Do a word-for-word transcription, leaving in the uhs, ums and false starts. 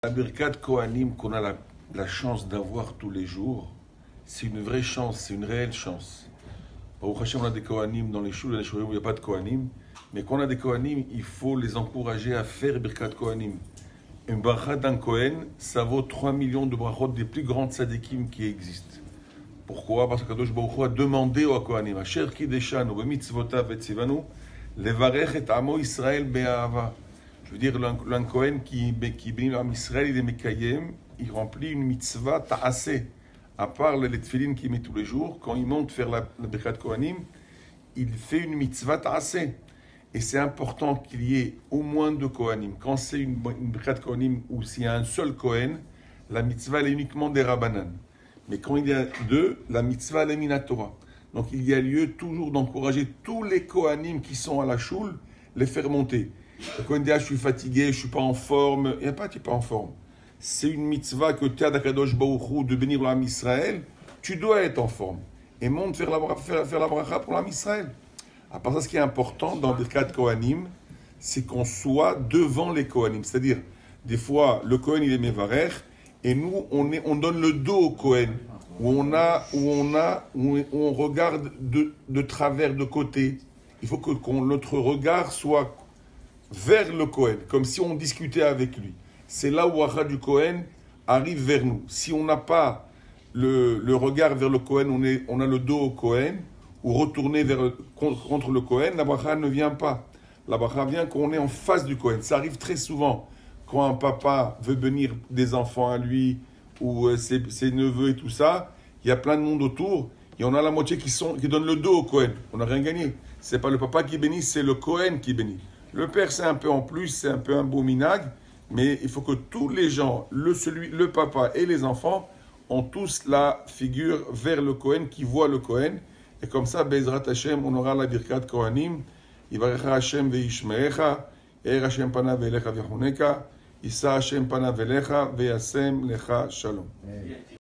La Birkat Kohanim qu'on a la, la chance d'avoir tous les jours, c'est une vraie chance, c'est une réelle chance. Au Hachem, on a des Kohanim dans les choules, dans les choules où il n'y a pas de Kohanim, mais quand on a des Kohanim, il faut les encourager à faire Birkat Kohanim. Une bracha d'un Kohen, ça vaut trois millions de brachot des plus grandes tzadikim qui existent. Pourquoi? Parce que Kadosh Baruch Hu a demandé aux Kohanim, Asher kideshanu b'mitzvotav v'tzivanu, levarech et amo Israël be'ahava. Je veux dire, l'un Kohen qui, qui bénit l'âme Israël, il est Mekayem, il remplit une mitzvah ta'aseh. À part les tefilines qu'il met tous les jours, quand il monte faire la, la Birkat Kohanim, il fait une mitzvah ta'aseh. Et c'est important qu'il y ait au moins deux Kohanim. Quand c'est une, une Birkat Kohanim où s'il y a un seul Kohen, la mitzvah elle est uniquement des Rabbanan. Mais quand il y a deux, la mitzvah elle est minatora. Donc il y a lieu toujours d'encourager tous les Kohanim qui sont à la choule, les faire monter. Le Kohen dit, ah, je suis fatigué, je ne suis pas en forme. Il n'y a pas, tu n'es pas en forme. C'est une mitzvah que tu as d'Akadosh Baruch Hu de bénir l'âme Israël. Tu dois être en forme. Et monte faire la, faire, faire la bracha pour l'âme Israël. À part ça, ce qui est important dans le cas de Kohanim, c'est qu'on soit devant les Kohanim. C'est-à-dire, des fois, le Kohen, il est Mevarer, et nous, on, est, on donne le dos au Kohen, où on, a, où on, a, où on regarde de, de travers, de côté. Il faut que qu'on, notre regard soit vers le Kohen, comme si on discutait avec lui. C'est là où Acha du Kohen arrive vers nous. Si on n'a pas le, le regard vers le Kohen, on, est, on a le dos au Kohen, ou retourner vers, contre, contre le Kohen, la bracha ne vient pas. La bracha vient quand on est en face du Kohen. Ça arrive très souvent quand un papa veut bénir des enfants à lui, ou euh, ses, ses neveux et tout ça. Il y a plein de monde autour, et on a la moitié qui, sont, qui donne le dos au Kohen. On n'a rien gagné. Ce n'est pas le papa qui bénit, c'est le Kohen qui bénit. Le père, c'est un peu en plus, c'est un peu un beau minag, mais il faut que tous les gens, le, celui, le papa et les enfants, ont tous la figure vers le Kohen, qui voit le Kohen. Et comme ça, Bezrat Hashem, on aura la Birkat Kohanim. Yivarecha Hashem ve'ishmerecha, Yair Hashem panav elecha v'yachuneka, Yisa Hashem panav elecha ve'yasem lecha shalom.